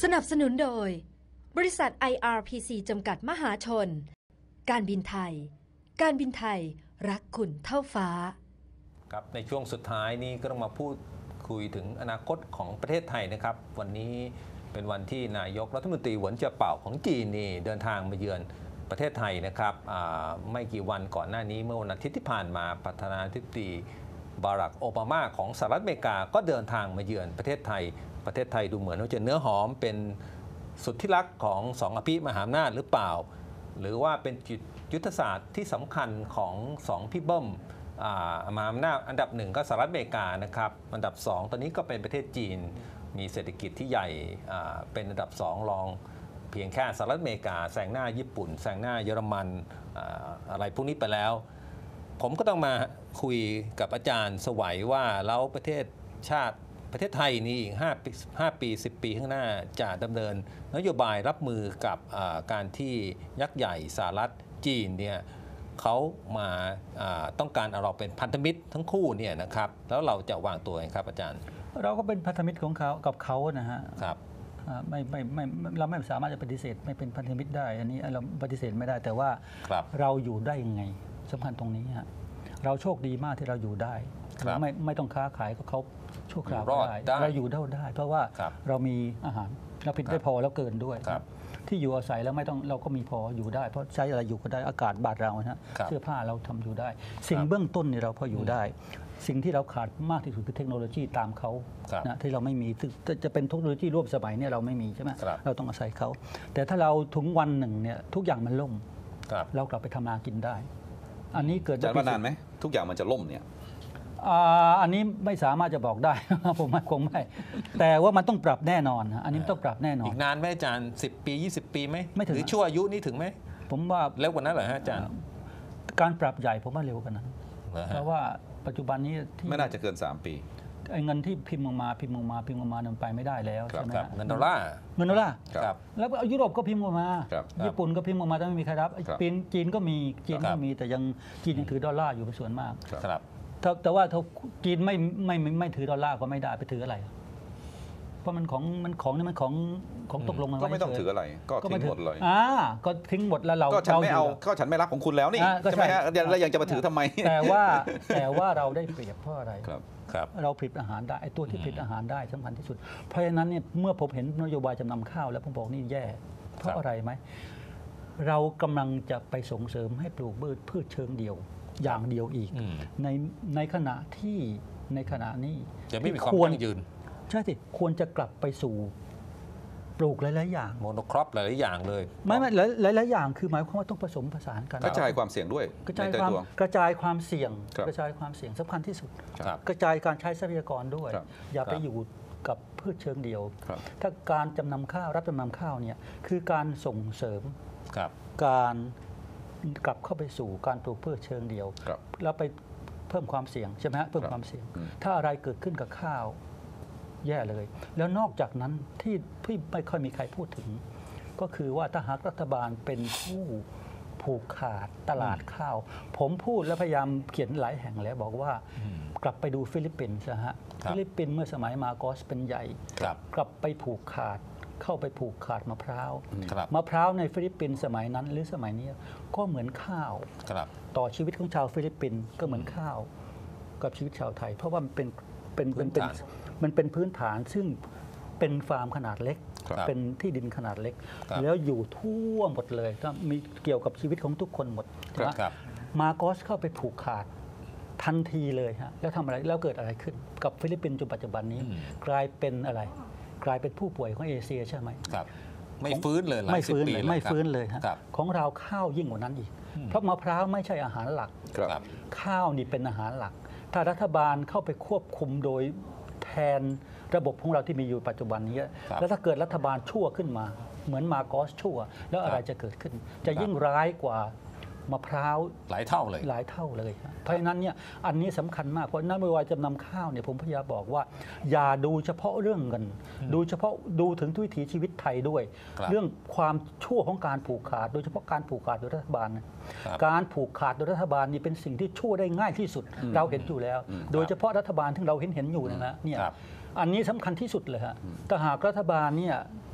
นับสนุนโดยบริษัท IRPC จำกัดมหาชนการบินไทยการบินไทยรักคุณเท่าฟ้าครับในช่วงสุดท้ายนี้ก็ต้องมาพูดคุยถึงอนาคตของประเทศไทยนะครับวันนี้เป็นวันที่นายกรัฐมนตรีหวนเจ๋อเป่าของจีนนี่เดินทางมาเยือนประเทศไทยนะครับไม่กี่วันก่อนหน้านี้เมื่อวันอาทิตย์ที่ผ่านมาประธานาธิบดีบารักโอบามาของสหรัฐอเมริกาก็เดินทางมาเยือนประเทศไทยดูเหมือนว่าจะเนื้อหอมเป็นสุดที่รักของสองอภิมหาอำนาจหรือเปล่าหรือว่าเป็นยุทธศาสตร์ที่สำคัญของสองพี่เบิ้มมหาอำนาจอันดับหนึ่งก็สหรัฐอเมริกานะครับอันดับสองตอนนี้ก็เป็นประเทศจีนมีเศรษฐกิจที่ใหญ่เป็นอันดับสองรองเพียงแค่สหรัฐอเมริกาแซงหน้าญี่ปุ่นแซงหน้าเยอรมันอะไรพวกนี้ไปแล้วผมก็ต้องมาคุยกับอาจารย์สวัยว่าแล้วประเทศไทยนี่อีก5 ปี 10 ปีข้างหน้าจะดำเนินนโยบายรับมือกับการที่ยักษ์ใหญ่สหรัฐจีนเนี่ยเขามาต้องการเอาเราเป็นพันธมิตรทั้งคู่เนี่ยนะครับแล้วเราจะวางตัวยังครับอาจารย์เราก็เป็นพันธมิตรของเขากับเขานะฮะครับไม่เราไม่สามารถจะปฏิเสธไม่เป็นพันธมิตรได้อันนี้เราปฏิเสธไม่ได้แต่ว่าเราอยู่ได้ยังไงสำคัญตรงนี้ฮะเราโชคดีมากที่เราอยู่ได้ไม่ต้องค้าขายกับเขาชั่วคราวได้เราอยู่ได้เพราะว่าเรามีอาหารเราผลิตได้พอแล้วเกินด้วยที่อยู่อาศัยแล้วไม่ต้องเราก็มีพออยู่ได้เพราะใช้อะไรอยู่ก็ได้อากาศบาดเราฮะเสื้อผ้าเราทำอยู่ได้สิ่งเบื้องต้นเนี่ยเราพออยู่ได้สิ่งที่เราขาดมากที่สุดคือเทคโนโลยีตามเขานะที่เราไม่มีจะเป็นเทคโนโลยีร่วมสมัยเนี่ยเราไม่มีใช่ไหมเราต้องอาศัยเขาแต่ถ้าเราถึงวันหนึ่งเนี่ยทุกอย่างมันล่มเรากลับไปทำนากินได้อันนี้เกิดจะนานไหมทุกอย่างมันจะล่มเนี่ยอันนี้ไม่สามารถจะบอกได้ ผมคงไม่แต่ว่ามันต้องปรับแน่นอนอันนี้ต้องปรับแน่นอนอีกนานไหมอาจารย์10 ปี 20 ปีไหมไม่ถึงหรือชั่วอายุนี้ถึงไหมผมว่าเร็วกว่านั้นเหรอฮะอาจารย์การปรับใหญ่ผมว่าเร็วกว่านั้นเพราะว่าปัจจุบันนี้ไม่น่าจะเกิน3 ปีไอ้เงินที่พิมพ์มามันไปไม่ได้แล้วใช่ไหมเงินดอลลาร์แล้วยุโรปก็พิมพ์มาญี่ปุ่นก็พิมพ์มาแต่ไม่มีใครรับจีนก็มีแต่ยังจีนยังถือดอลลาร์อยู่เป็นส่วนมากแต่ว่าถ้าจีนไม่ถือดอลลาร์ก็ไม่ได้ไปถืออะไรเพราะมันของตกลงกันก็ไม่ต้องถืออะไรก็ทิ้งหมดเลยก็ทิ้งหมดแล้วเราก็ฉันไม่เอาก็ฉันไม่รับของคุณแล้วนี่ใช่ไหมฮะแล้วยังจะมาถือทำไมแต่ว่าเราได้เปรียบเพราะอะไรเราผลิตอาหารได้ไอ้ตัวที่ผลิตอาหารได้สำคัญที่สุดเพราะฉะนั้นเนี่ยเมื่อผมเห็นนโยบายจำนำข้าวแล้วผมบอกนี่แย่เพราะอะไรไหมเรากำลังจะไปส่งเสริมให้ปลูกพืชเชิงเดี่ยวอย่างเดียวอีกในขณะนี้จะไม่มีความยั่งยืนใช่สิควรจะกลับไปสู่ปลูกหลายๆอย่างโมโนครอปหลายๆอย่างเลยไม่หลายๆอย่างคือหมายความว่าต้องผสมผสานกันกระจายความเสี่ยงด้วยกระจายความเสี่ยงสำคัญที่สุดกระจายการใช้ทรัพยากรด้วยอย่าไปอยู่กับพืชเชิงเดียวถ้าการจำนำข้าวรับจำนำข้าวเนี่ยคือการส่งเสริมการกลับเข้าไปสู่การปลูกพืชเชิงเดียวแล้วไปเพิ่มความเสี่ยงใช่ไหมฮะเพิ่มความเสี่ยงถ้าอะไรเกิดขึ้นกับข้าวแย่เลยแล้วนอกจากนั้นที่ไม่ค่อยมีใครพูดถึงก็คือว่าถ้าหากรัฐบาลเป็นผู้ผูกขาดตลาดข้าวผมพูดและพยายามเขียนหลายแห่งแล้วบอกว่ากลับไปดูฟิลิปปินส์นะฮะฟิลิปปินส์เมื่อสมัยมาโกสเป็นใหญ่กลับไปผูกขาดเข้าไปผูกขาดมะพร้าวในฟิลิปปินส์สมัยนั้นหรือสมัยนี้ก็เหมือนข้าวต่อชีวิตของชาวฟิลิปปินส์ก็เหมือนข้าวกับชีวิตชาวไทยเพราะว่ามันเป็นพื้นฐานซึ่งเป็นฟาร์มขนาดเล็กเป็นที่ดินขนาดเล็กแล้วอยู่ทั่วหมดเลยก็มีเกี่ยวกับชีวิตของทุกคนหมดมาโกสเข้าไปผูกขาดทันทีเลยฮะแล้วทำอะไรแล้วเกิดอะไรขึ้นกับฟิลิปปินส์จนปัจจุบันนี้กลายเป็นอะไรกลายเป็นผู้ป่วยของเอเชียใช่ไหมไม่ฟื้นเลยไม่ฟื้นเลยฮะของเราข้าวยิ่งกว่านั้นอีกเพราะมะพร้าวไม่ใช่อาหารหลักข้าวนี่เป็นอาหารหลักถ้ารัฐบาลเข้าไปควบคุมโดยแทนระบบของเราที่มีอยู่ปัจจุบันนี้แล้วถ้าเกิดรัฐบาลชั่วขึ้นมาเหมือนมาโกสชั่วแล้วอะไรจะเกิดขึ้นจะยิ่งร้ายกว่ามะพร้าวหลายเท่าเลยเพราะฉะนั้นเนี่ยอันนี้สำคัญมากเพราะนโยบายจำนำข้าวเนี่ยผมพยายามบอกว่าอย่าดูเฉพาะเรื่องเงินดูถึงวิถีชีวิตไทยด้วยเรื่องความชั่วของการผูกขาดโดยเฉพาะการผูกขาดโดยรัฐบาลการผูกขาดโดยรัฐบาลนี่เป็นสิ่งที่ชั่วได้ง่ายที่สุดเราเห็นอยู่แล้วโดยเฉพาะรัฐบาลที่เราเห็นอยู่นะเนี่ยอันนี้สำคัญที่สุดเลยฮะถ้าหากรัฐบาลเนี่ย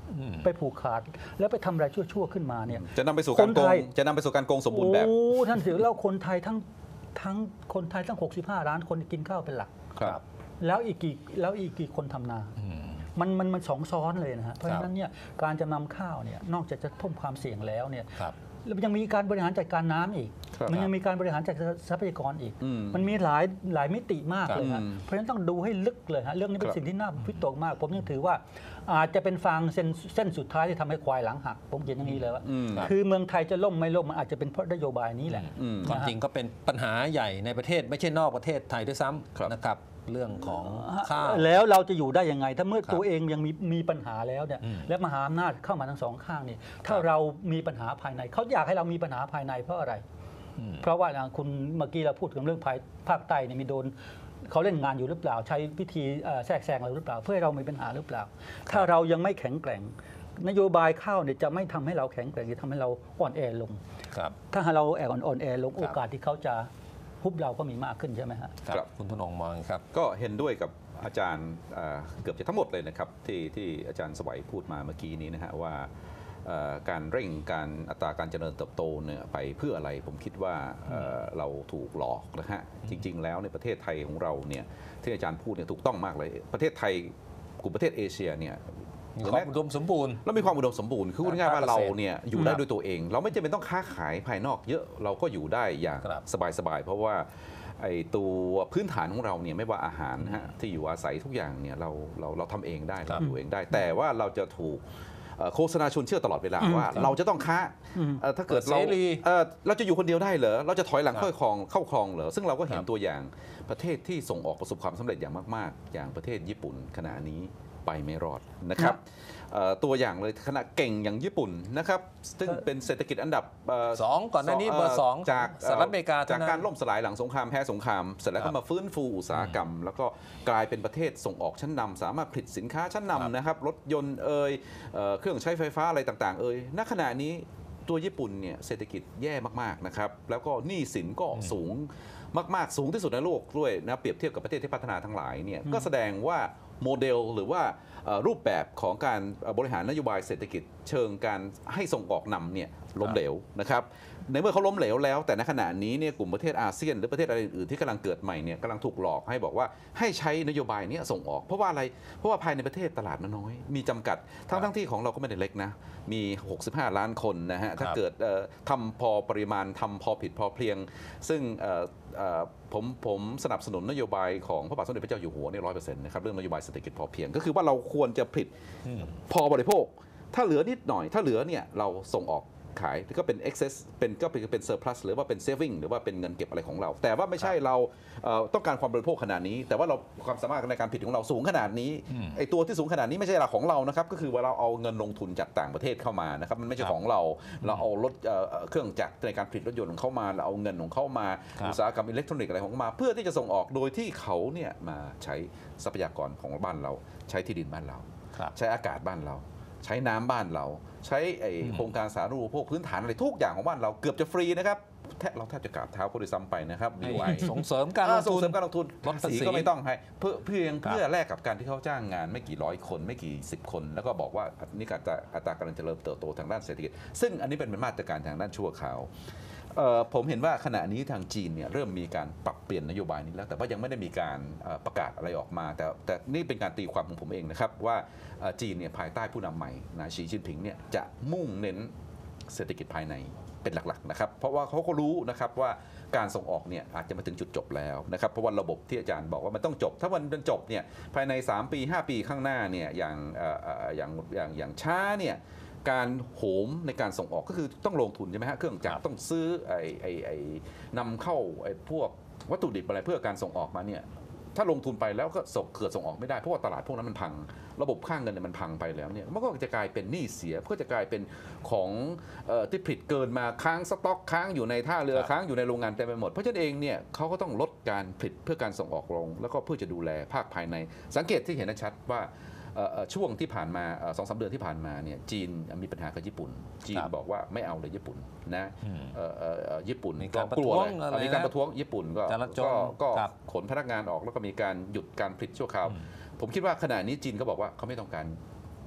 ไปผูกขาดแล้วไปทำอะไรชั่วๆขึ้นมาเนี่ยจะนำไปสู่การโกงสมบูรณ์แบบโอ้ท่านเสียแล้วคนไทยทั้งคนไทยทั้ง65 ล้านคนกินข้าวเป็นหลักครับแล้วอีกกี่คนทำนามันสองซ้อนเลยนะฮะเพราะฉะนั้นเนี่ยการจำนำข้าวเนี่ยนอกจากจะเพิ่มความเสี่ยงแล้วเนี่ยยังมีการบริหารจัดการน้ำอีกมันยังมีการบริหารจัดการทรัพยากรอีกมันมีหลายมิติมากเลยฮะเพราะฉะนั้นต้องดูให้ลึกเลยฮะเรื่องนี้เป็นสิ่งที่น่าวิตกมากผมยังถือว่าอาจจะเป็นฟางเส้นสุดท้ายที่ทำให้ควายหลังหักผมเขียนอย่างนี้เลยว่าคือเมืองไทยจะล่มไม่ล่มมันอาจจะเป็นเพราะนโยบายนี้แหละความจริงก็เป็นปัญหาใหญ่ในประเทศไม่ใช่นอกประเทศไทยด้วยซ้ำนะครับเรื่องของข้าวแล้วเราจะอยู่ได้ยังไงถ้าเมื่อตัวเองยังมีปัญหาแล้วเนี่ยและมหาอำนาจเข้ามาทั้งสองข้างนี่ถ้าเรามีปัญหาภายในเขาอยากให้เรามีปัญหาภายในเพราะอะไรเพราะว่าคุณเมื่อกี้เราพูดถึงเรื่องภาคใต้เนี่ยมีโดนเขาเล่นงานอยู่หรือเปล่าใช้วิธีแทรกแซงเราหรือเปล่าเพื่อให้เรามีปัญหาหรือเปล่าถ้าเรายังไม่แข็งแกร่งนโยบายข้าวเนี่ยจะไม่ทำให้เราแข็งแกร่งจะทำให้เราอ่อนแอลงถ้าเราอ่อนแอลงโอกาสที่เขาจะฮุบเราก็มีมากขึ้นใช่ไหมฮะครับคุณธนงมองครับก็เห็นด้วยกับอาจารย์เกือบจะทั้งหมดเลยนะครับที่อาจารย์สวัยพูดมาเมื่อกี้นี้นะฮะว่าการเร่งการอัตราการเจริญเติบโตเนี่ยไปเพื่ออะไรผมคิดว่าเราถูกหลอกนะฮะจริงๆแล้วในประเทศไทยของเราเนี่ยที่อาจารย์พูดเนี่ยถูกต้องมากเลยประเทศไทยกลุ่มประเทศเอเชียเนี่ยมีความอุดมสมบูรณ์แล้วมีความอุดมสมบูรณ์คือพูดง่ายๆว่าเราเนี่ยอยู่ได้ด้วยตัวเองเราไม่จำเป็นต้องค้าขายภายนอกเยอะเราก็อยู่ได้อย่างสบายๆเพราะว่าไอ้ตัวพื้นฐานของเราเนี่ยไม่ว่าอาหารฮะที่อยู่อาศัยทุกอย่างเนี่ยเราทำเองได้เราอยู่เองได้แต่ว่าเราจะถูกโฆษณาชวนเชื่อตลอดเวลาว่าเราจะต้องค้าถ้าเกิดเราจะอยู่คนเดียวได้เหรอเราจะถอยหลังเข้าครองเหรอซึ่งเราก็เห็นตัวอย่างประเทศที่ส่งออกประสบความสำเร็จอย่างมากๆอย่างประเทศญี่ปุ่นขณะนี้ไปไม่รอดนะครับตัวอย่างเลยขณะเก่งอย่างญี่ปุ่นนะครับซึ่งเป็นเศรษฐกิจอันดับ 2ก่อนหน้านี้เบอร์2 จากสหรัฐอเมริกาจากการล่มสลายหลังสงครามแพ้สงครามเสร็จแล้วก็มาฟื้นฟูอุตสาหกรรมแล้วก็กลายเป็นประเทศส่งออกชั้นนำสามารถผลิตสินค้าชั้นนำนะครับรถยนต์เครื่องใช้ไฟฟ้าอะไรต่างๆณขณะนี้ตัวญี่ปุ่นเนี่ยเศรษฐกิจแย่มากๆนะครับแล้วก็หนี้สินก็สูงมากๆสูงที่สุดในโลกด้วยนะเปรียบเทียบกับประเทศที่พัฒนาทั้งหลายเนี่ยก็แสดงว่าโมเดลหรือว่ารูปแบบของการบริหารนโยบายเศรษฐกิจเชิงการให้ส่งออกนำเนี่ยล้มเหลวนะครับในเมื่อเขาล้มเหลวแล้วแต่ในขณะนี้เนี่ยกลุ่มประเทศอาเซียนหรือประเทศอะไรอื่นๆที่กำลังเกิดใหม่เนี่ยกำลังถูกหลอกให้บอกว่าให้ใช้นโยบายนี้ส่งออกเพราะว่าอะไรเพราะว่าภายในประเทศตลาดมันน้อยมีจำกัดทั้งที่ของเราก็ไม่ได้เล็กนะมี65 ล้านคนนะฮะถ้าเกิดทำพอปริมาณทำพอผิดพอเพียงซึ่งผมสนับสนุนนโยบายของพระบาทสมเด็จพระเจ้าอยู่หัวเนี่ย100%นะครับเรื่องนโยบายเศรษฐกิจพอเพียงก็คือว่าเราควรจะผลิตพอบริโภคถ้าเหลือนิดหน่อยถ้าเหลือเนี่ยเราส่งออกขายก็เป็น excess เป็น surplus หรือว่าเป็น saving หรือว่าเป็นเงินเก็บอะไรของเราแต่ว่าไม่ใช่เราต้องการความบริโภคขนาดนี้แต่ว่าเราความสามารถในการผลิตของเราสูงขนาดนี้ไอ้ตัวที่สูงขนาดนี้ไม่ใช่เราของเรานะครับก็คือว่าเราเอาเงินลงทุนจากต่างประเทศเข้ามานะครับมันไม่ใช่ของเราเอารถเครื่องจักรในการผลิตรถยนต์ของเขามาเราเอาเงินของเขามาอุตสาหกรรมอิเล็กทรอนิกส์อะไรของเขามาเพื่อที่จะส่งออกโดยที่เขาเนี่ยมาใช้ทรัพยากรของบ้านเราใช้ที่ดินบ้านเราใช้อากาศบ้านเราใช้น้ำบ้านเราใช้โครงการสาธารณูปโภคพื้นฐานอะไรทุกอย่างของบ้านเราเกือบจะฟรีนะครับเราแทบจะกราบเท้าเขาด้วยซ้ำไปนะครับส่งเสริมการลงทุนภาษีก็ไม่ต้องให้เพื่อแลกกับการที่เขาจ้างงานไม่กี่ร้อยคนไม่กี่10 คนแล้วก็บอกว่านี่อัตราการเจริญเติบโตทางด้านเศรษฐกิจซึ่งอันนี้เป็นมาตรการทางด้านชั่วคราวผมเห็นว่าขณะนี้ทางจีนเนี่ยเริ่มมีการปรับเปลี่ยนนโยบายนี้แล้วแต่ว่ายังไม่ได้มีการประกาศอะไรออกมาแต่นี่เป็นการตีความของผมเองนะครับว่าจีนเนี่ยภายใต้ผู้นำใหม่นะสีจิ้นผิงเนี่ยจะมุ่งเน้นเศรษฐกิจภายในเป็นหลักๆนะครับเพราะว่าเขาก็รู้นะครับว่าการส่งออกเนี่ยอาจจะมาถึงจุดจบแล้วนะครับเพราะว่าระบบที่อาจารย์บอกว่ามันต้องจบถ้าวันจบเนี่ยภายใน3 ปี 5 ปีข้างหน้าเนี่ยอย่างช้าเนี่ยการโหมในการส่งออกก็คือต้องลงทุนใช่ไหมฮะเครื่องจักรต้องซื้อนำเข้าพวกวัตถุดิบอะไรเพื่อการส่งออกมาเนี่ยถ้าลงทุนไปแล้วก็เกิดส่งออกไม่ได้เพราะว่าตลาดพวกนั้นมันพังระบบค่าเงินเนี่ยมันพังไปแล้วเนี่ยมันก็จะกลายเป็นหนี้เสียก็จะกลายเป็นของที่ผลิตเกินมาค้างสต็อกค้างอยู่ในท่าเรือค้างอยู่ในโรงงานเต็มไปหมดเพราะฉะนั้นเองเนี่ยเขาก็ต้องลดการผลิตเพื่อการส่งออกลงแล้วก็เพื่อจะดูแลภาคภายในสังเกตที่เห็นได้ชัดว่าช่วงที่ผ่านมา 2-3 เดือนที่ผ่านมาเนี่ยจีนมีปัญหากับญี่ปุ่นจีนบอกว่าไม่เอาเลยญี่ปุ่นนะญี่ปุ่นก็กลัวเลยมีการประท้วงญี่ปุ่นก็ขนพนักงานออกแล้วก็มีการหยุดการผลิตชั่วคราวผมคิดว่าขณะนี้จีนก็บอกว่าเขาไม่ต้องการ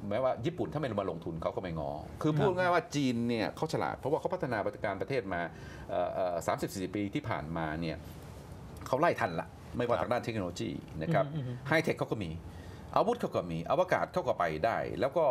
แม้ว่าญี่ปุ่นถ้าไม่มาลงทุนเขาก็ไม่งอคือพูดง่ายว่าจีนเนี่ยเขาฉลาดเพราะว่าเขาพัฒนาการประเทศมา30-40 ปีที่ผ่านมาเนี่ยเขาไล่ทันละไม่ว่าทางด้านเทคโนโลยีนะครับไฮเทคเขาก็มีอาวุธเขาก็มีอวกาศเขาก็ไปได้ แล้วก็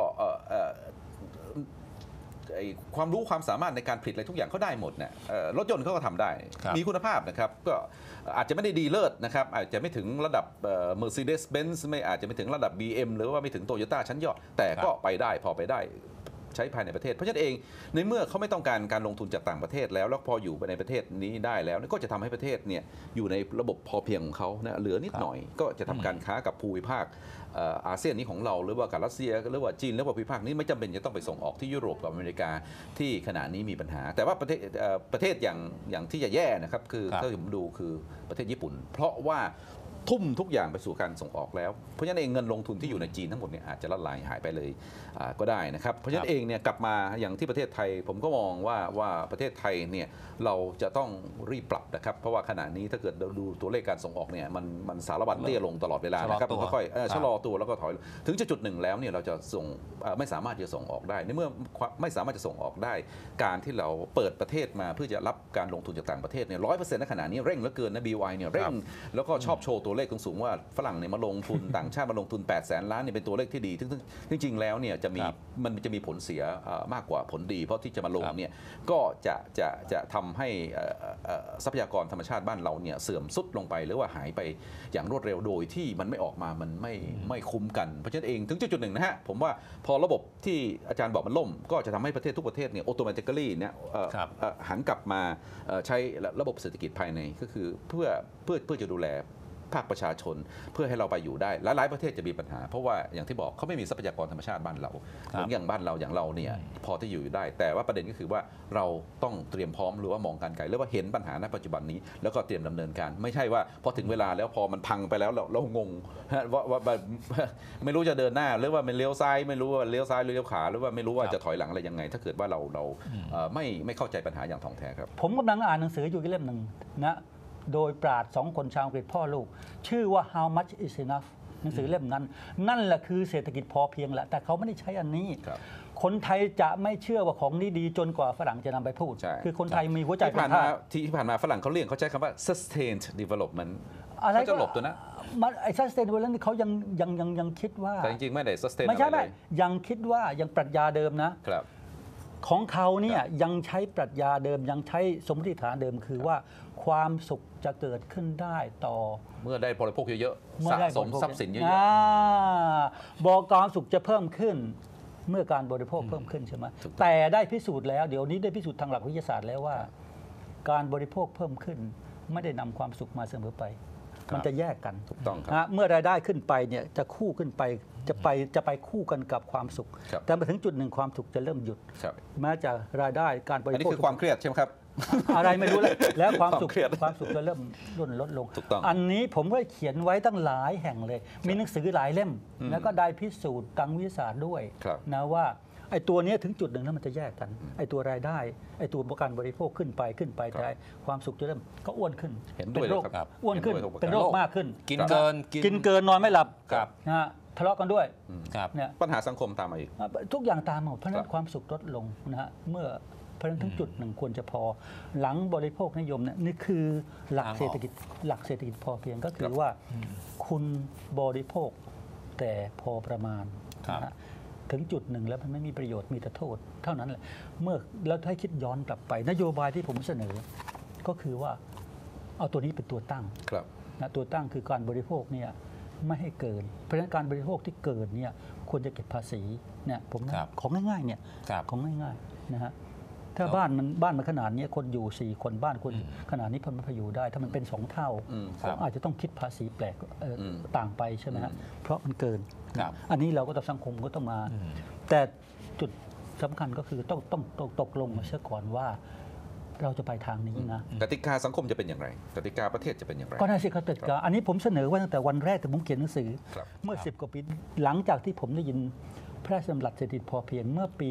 ความรู้ความสามารถในการผลิตอะไรทุกอย่างเขาได้หมดเนี่ยรถยนต์เขาก็ทำได้มีคุณภาพนะครับก็อาจจะไม่ได้ดีเลิศนะครับอาจจะไม่ถึงระดับMercedes-Benz ไม่อาจจะไม่ถึงระดับ BM หรือว่าไม่ถึง Toyota ชั้นยอดแต่ก็ไปได้พอไปได้ใช้ภายในประเทศเพราะฉะนั้นเองในเมื่อเขาไม่ต้องการการลงทุนจากต่างประเทศแล้วพออยู่ในประเทศนี้ได้แล้วก็จะทำให้ประเทศเนี่ยอยู่ในระบบพอเพียงของเขานะเหลือนิดหน่อยก็จะทำการค้ากับภูมิภาคอาเซียนนี้ของเราหรือว่ากับรัสเซียหรือว่าจีนหรือว่าภูมิภาคนี้ไม่จำเป็นจะต้องไปส่งออกที่ยุโรปกับอเมริกาที่ขณะนี้มีปัญหาแต่ว่าประเทศอย่างที่จะแย่นะครับคือถ้าผมดูคือประเทศญี่ปุ่นเพราะว่าทุ่มทุกอย่างไปสู่การส่งออกแล้วเพราะฉะนั้นเองเงินลงทุนที่อยู่ในจีนทั้งหมดเนี่ยอาจจะละลายหายไปเลยก็ได้นะครับเพราะฉะนั้นเองเนี่ยกลับมาอย่างที่ประเทศไทยผมก็มองว่าประเทศไทยเนี่ยเราจะต้องรีบปรับนะครับเพราะว่าขณะนี้ถ้าเกิดดูตัวเลขการส่งออกเนี่ยมันสารวัตรเตี้ยลงตลอดเวลานะครับมันค่อยๆชะลอตัวแล้วก็ถอยถึงจุดหนึ่งแล้วเนี่ยเราจะส่งไม่สามารถจะส่งออกได้ในเมื่อไม่สามารถจะส่งออกได้การที่เราเปิดประเทศมาเพื่อจะรับการลงทุนจากต่างประเทศเนี่ย100%ในขณะนี้เร่งเหลือเกินนะ BOI เนี่ยเร่งแล้วก็ชอบโชว์ตัวเลขสูงว่าฝรั่งเนี่ยมาลงทุน ต่างชาติมาลงทุน800,000 ล้านเนี่ยเป็นตัวเลขที่ดีซึ่งจริงๆแล้วเนี่ยมันจะมีผลเสียมากกว่าผลดีเพราะที่จะมาลงเนี่ยก็จะทำให้ทรัพยากรธรรมชาติบ้านเราเนี่ยเสื่อมทรุดลงไปหรือว่าหายไปอย่างรวดเร็วโดยที่มันไม่ออกมามันไม่คุ้มกันเพราะฉะนั้นเองถึงจุดหนึ่งนะฮะผมว่าพอระบบที่อาจารย์บอกมันล่มก็จะทำให้ประเทศทุกประเทศเนี่ยออโตเมติคลี่เนี่ยหันกลับมาใช้ระบบเศรษฐกิจภายในก็คือเพื่อจะดูแลภาคประชาชนเพื่อให้เราไปอยู่ได้หลายประเทศจะมีปัญหาเพราะว่าอย่างที่บอกเขาไม่มีทรัพยากรธรรมชาติบ้านเราเหมือนอย่างบ้านเราอย่างเราเนี่ยพอที่อยู่ได้แต่ว่าประเด็นก็คือว่าเราต้องเตรียมพร้อมหรือว่ามองการไกลหรือว่าเห็นปัญหาณปัจจุบันนี้แล้วก็เตรียมดำเนินการไม่ใช่ว่าพอถึงเวลาแล้วพอมันพังไปแล้วเรางงว่าไม่รู้จะเดินหน้าหรือว่ามันเลี้ยวซ้ายไม่รู้ว่าเลี้ยวซ้ายหรือเลี้ยวขวาหรือว่าไม่รู้ว่าจะถอยหลังอะไรยังไงถ้าเกิดว่าเราไม่เข้าใจปัญหาอย่างถ่องแท้ครับผมกำลังอ่านหนังสืออยู่เล่มหนึ่งนะโดยปราชญ์2 คนชาวอังกฤษพ่อลูกชื่อว่า How much is enough หนังสือเล่มนั้นนั่นแหละคือเศรษฐกิจพอเพียงแหละแต่เขาไม่ได้ใช้อันนี้คนไทยจะไม่เชื่อว่าของนี้ดีจนกว่าฝรั่งจะนำไปพูดคือคนไทยมีหัวใจที่ผ่านมาฝรั่งเขาเรียกเขาใช้คำว่า sustained development อะไรก็จะหลบตัวนะไอ้ sustained development เขายังคิดว่าแต่จริงๆไม่ได้ sustain ไม่ใช่ไม่ยังคิดว่ายังปรัชญาเดิมนะครับของเขาเนี่ยยังใช้ปรัชญาเดิมยังใช้สมมติฐานเดิมคือว่าความสุขจะเกิดขึ้นได้ต่อเมื่อได้บริโภคเยอะๆสะสมทรัพย์สินเยอะๆบอกความสุขจะเพิ่มขึ้นเมื่อการบริโภคเพิ่มขึ้นใช่ไหมแต่ได้พิสูจน์แล้วเดี๋ยวนี้ได้พิสูจน์ทางหลักวิทยาศาสตร์แล้วว่าการบริโภคเพิ่มขึ้นไม่ได้นำความสุขมาเสมอไปมันจะแยกกันถูกต้องครับเมื่อรายได้ขึ้นไปเนี่ยจะคู่ขึ้นไปจะไปคู่กันกับความสุขแต่มาถึงจุดหนึ่งความสุขจะเริ่มหยุดแม้จะรายได้การบริโภคอันนี้คือความเครียดใช่ไหมครับอะไรไม่รู้แล้วความสุขจะเริ่มลดลงอันนี้ผมก็เขียนไว้ตั้งหลายแห่งเลยมีหนังสือหลายเล่มแล้วก็ได้พิสูจน์ทางวิทยาศาสตร์ด้วยนะว่าไอ้ตัวนี้ถึงจุดหนึ่งแล้วมันจะแยกกันไอ้ตัวรายได้ไอ้ตัวการบริโภคขึ้นไปแต่ความสุขจะเริ่มก็อ้วนขึ้นเป็นโรคอ้วนขึ้นเป็นโรคมากขึ้นกินเกินนอนไม่หลับนะฮะทะเลาะกันด้วยเนี่ยปัญหาสังคมตามมาอีกทุกอย่างตามมาเพราะนั้นความสุขลดลงนะฮะเมื่อเพราะฉะนั้นถึงจุดหนึ่งควรจะพอหลังบริโภคนิยมเนี่ยนี่คือหลักเศรษฐกิจพอเพียงก็คือว่าคุณบริโภคแต่พอประมาณนะถึงจุดหนึ่งแล้วมันไม่มีประโยชน์มีแต่โทษเท่านั้นแหละเมื่อแล้วให้คิดย้อนกลับไปนโยบายที่ผมเสนอก็คือว่าเอาตัวนี้เป็นตัวตั้งนะตัวตั้งคือการบริโภคเนี่ยไม่ให้เกินเพราะฉะนั้นการบริโภคที่เกินเนี่ยควรจะเก็บภาษีเนี่ยผมของง่ายๆเนี่ยของง่ายๆนะฮะถ้าบ้านมันขนาดนี้คนอยู่4 คนบ้านคนขนาดนี้มันพอยู่ได้ถ้ามันเป็น2 เท่าอาจจะต้องคิดภาษีแปลกต่างไปใช่ไหมฮะเพราะมันเกินอันนี้เราก็ต้องสังคมก็ต้องมาแต่จุดสำคัญก็คือต้องตกลงมาเสียก่อนว่าเราจะไปทางนี้นะกติกาสังคมจะเป็นอย่างไรกติกาประเทศจะเป็นอย่างไรก็น่าสิกติกาอันนี้ผมเสนอไว้ตั้งแต่วันแรกแต่ผมเขียนหนังสือเมื่อ10 กว่าปีหลังจากที่ผมได้ยินพระราชดำรัสเศรษฐกิจพอเพียงเมื่อปี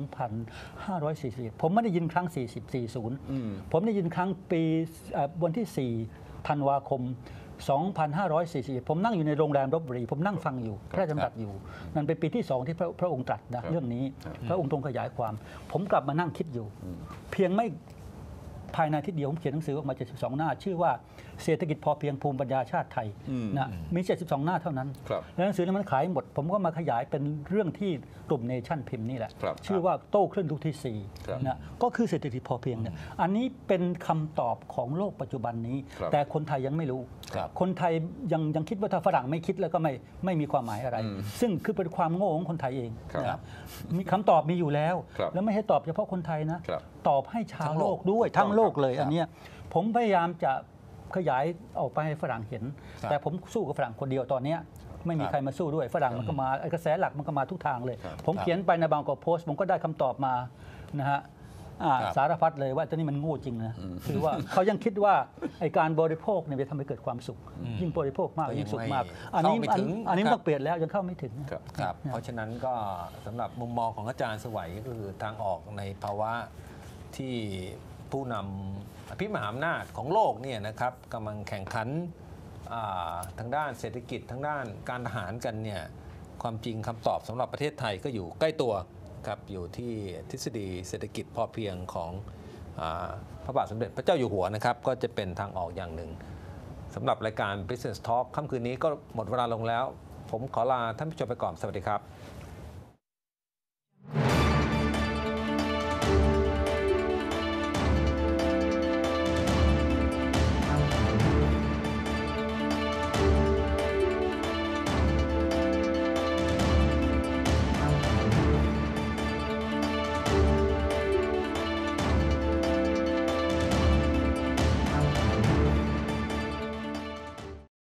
2540 ผมไม่ได้ยินครั้ง 40 ผมได้ยินครั้งปีวันที่ 4 ธันวาคม 2540 ผมนั่งอยู่ในโรงแรมลพบุรีผมนั่งฟังอยู่พระราชดำรัสอยู่นั่นเป็นปีที่ 2ที่พระองค์ตรัสนะเรื่องนี้พระองค์ทรงขยายความผมกลับมานั่งคิดอยู่เพียงไม่ภายในอาทิตย์เดียวผมเขียนหนังสือออกมา72 หน้าชื่อว่าเศรษฐกิจพอเพียงภูมิปัญญาชาติไทยนะมี72 หน้าเท่านั้นแล้วหนังสือนั้นมันขายหมดผมก็มาขยายเป็นเรื่องที่กลุ่มเนชั่นพิมพ์นี่แหละชื่อว่าโต้คลื่นลูกที่4นะก็คือเศรษฐกิจพอเพียงเนี่ยอันนี้เป็นคำตอบของโลกปัจจุบันนี้แต่คนไทยยังไม่รู้คนไทยยังคิดว่าถ้าฝรั่งไม่คิดแล้วก็ไม่มีความหมายอะไรซึ่งคือเป็นความโง่ของคนไทยเองนะมีคำตอบมีอยู่แล้วแล้วไม่ให้ตอบเฉพาะคนไทยนะตอบให้ชาวโลกด้วยทั้งโลกเลยอันนี้ผมพยายามจะขยายออกไปให้ฝรั่งเห็นแต่ผมสู้กับฝรั่งคนเดียวตอนนี้ไม่มีใครมาสู้ด้วยฝรั่งมันก็มากระแสหลักมันก็มาทุกทางเลยผมเขียนไปในบางกอกโพสต์ผมก็ได้คำตอบมานะฮะสารพัดเลยว่าเจ้านี่มันโง่จริงนะคือว่าเขายังคิดว่าไอการบริโภคเนี่ยจะทำให้เกิดความสุขยิ่งบริโภคมากยิ่งสุขมากอันนี้ต้องเปลี่ยนแล้วยังเข้าไม่ถึงครับเพราะฉะนั้นก็สำหรับมุมมองของอาจารย์สวัยก็คือทางออกในภาวะที่ผู้นำอภิมหาอำนาจของโลกเนี่ยนะครับกำลังแข่งขันทางด้านเศรษฐกิจทางด้านการทหารกันเนี่ยความจริงคำตอบสำหรับประเทศไทยก็อยู่ใกล้ตัวครับอยู่ที่ทฤษฎีเศรษฐกิจพอเพียงของพระบาทสมเด็จพระเจ้าอยู่หัวนะครับก็จะเป็นทางออกอย่างหนึ่งสำหรับรายการ Business Talk ค่ำคืนนี้ก็หมดเวลาลงแล้วผมขอลาท่านผู้ชมไปก่อนสวัสดีครับ